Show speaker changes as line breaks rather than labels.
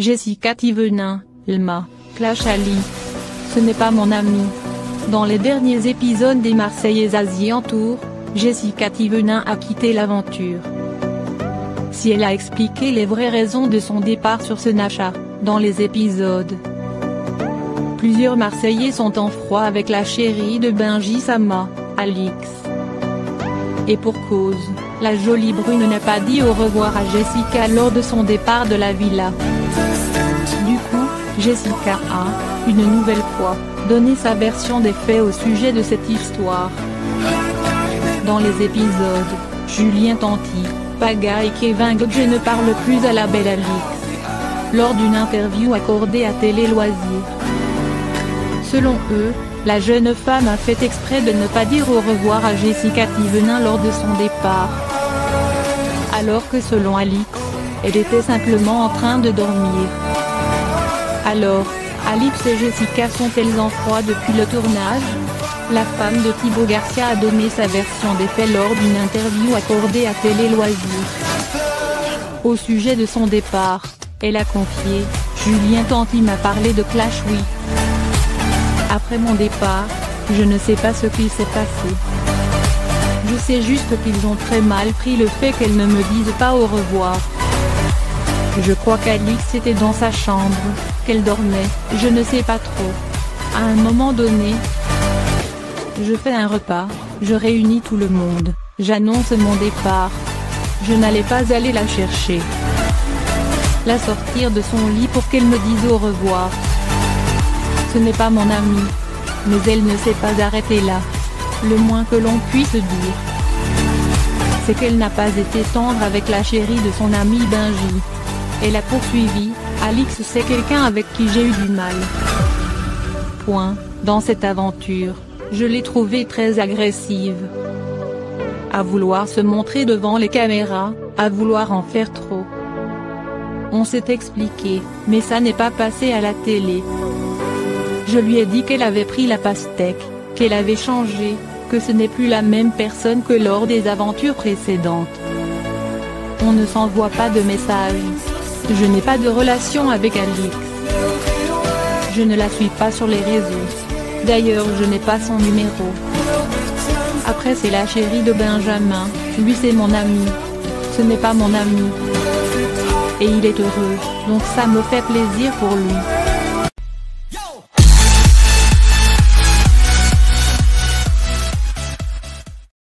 Jessica Thévenin, Lma, clash Ali. Ce n'est pas mon ami. Dans les derniers épisodes des Marseillaises Asie en tour, Jessica Thévenin a quitté l'aventure. Si elle a expliqué les vraies raisons de son départ sur ce Nacha, dans les épisodes. Plusieurs Marseillais sont en froid avec la chérie de Benji Sama, Alix. Et pour cause, la jolie brune n'a pas dit au revoir à Jessica lors de son départ de la villa. Du coup, Jessica a, une nouvelle fois, donné sa version des faits au sujet de cette histoire. Dans les épisodes, Julien Tanti, Paga et Kevin Godge ne parlent plus à la belle Alix. Lors d'une interview accordée à Télé Loisirs. Selon eux, la jeune femme a fait exprès de ne pas dire au revoir à Jessica Thévenin lors de son départ. Alors que selon Alix, elle était simplement en train de dormir. Alors, Alix et Jessica sont-elles en froid depuis le tournage? La femme de Thibaut Garcia a donné sa version des faits lors d'une interview accordée à Télé Loisirs. Au sujet de son départ, elle a confié « Julien Tanti m'a parlé de clash oui. Après mon départ, je ne sais pas ce qui s'est passé. Je sais juste qu'ils ont très mal pris le fait qu'elle ne me dise pas au revoir. Je crois qu'Alix était dans sa chambre, qu'elle dormait, je ne sais pas trop. À un moment donné, je fais un repas, je réunis tout le monde, j'annonce mon départ. Je n'allais pas aller la chercher. La sortir de son lit pour qu'elle me dise au revoir. Ce n'est pas mon amie. Mais elle ne s'est pas arrêtée là. Le moins que l'on puisse dire, c'est qu'elle n'a pas été tendre avec la chérie de son ami Benji. Elle a poursuivi, Alix c'est quelqu'un avec qui j'ai eu du mal. Point. Dans cette aventure, je l'ai trouvée très agressive. À vouloir se montrer devant les caméras, à vouloir en faire trop. On s'est expliqué, mais ça n'est pas passé à la télé. Je lui ai dit qu'elle avait pris la pastèque, qu'elle avait changé, que ce n'est plus la même personne que lors des aventures précédentes. On ne s'envoie pas de messages. Je n'ai pas de relation avec Alix. Je ne la suis pas sur les réseaux. D'ailleurs je n'ai pas son numéro. Après c'est la chérie de Benjamin, lui c'est mon ami. Ce n'est pas mon ami. Et il est heureux, donc ça me fait plaisir pour lui.